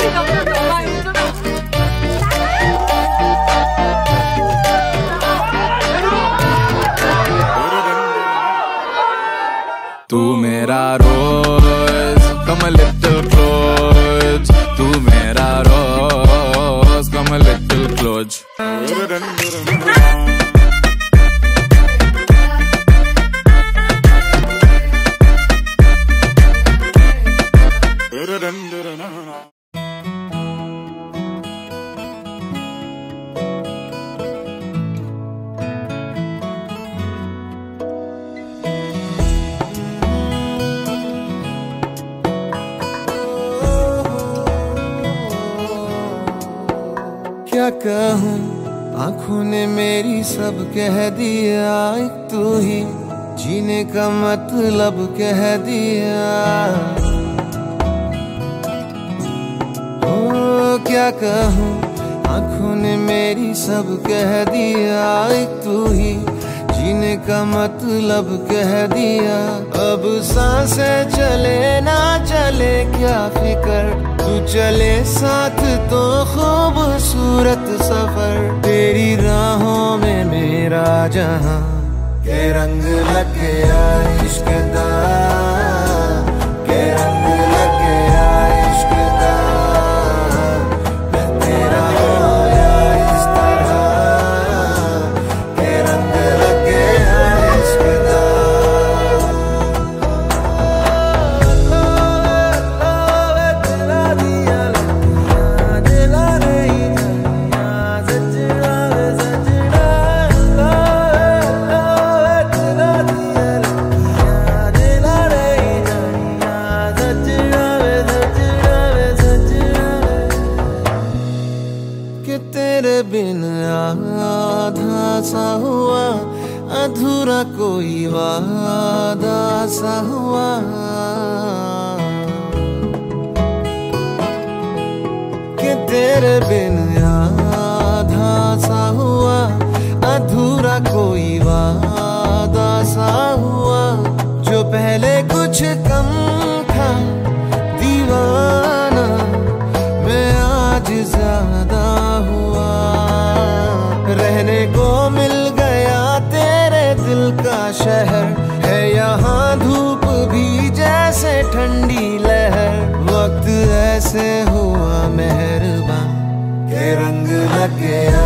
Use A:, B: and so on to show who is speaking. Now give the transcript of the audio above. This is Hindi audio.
A: तू मेरा रोज come a little close, तू मेरा रोज come a little close.
B: क्या कहूँ आँखों ने मेरी सब कह दिया, एक तू ही जीने का मतलब कह दिया। ओ क्या कहूँ आँखों ने मेरी सब कह दिया, एक तू ही जीने का मतलब कह दिया। अब सांसें चले ना चले क्या फिकर, तू चले साथ तो खूबसूरत सफर। तेरी राहों में मेरा जहां के रंग लग गया इश्क दा, के रंग लग गया इश्क दा। मैं तेरा होया इस तरह, के रंग लग गया इश्क दा। तेरे बिन आधा सा हुआ, अधूरा कोई वादा सा हुआ। कि तेरे बिन आधा सा हुआ, अधूरा कोई वादा सा हुआ। जो पहले कुछ कम था दीवाना, मैं आज ज्यादा हुआ। रहने को मिल गया तेरे दिल का शहर, है यहाँ धूप भी जैसे ठंडी लहर। वक्त ऐसे हुआ मेहरबान के रंग लग गया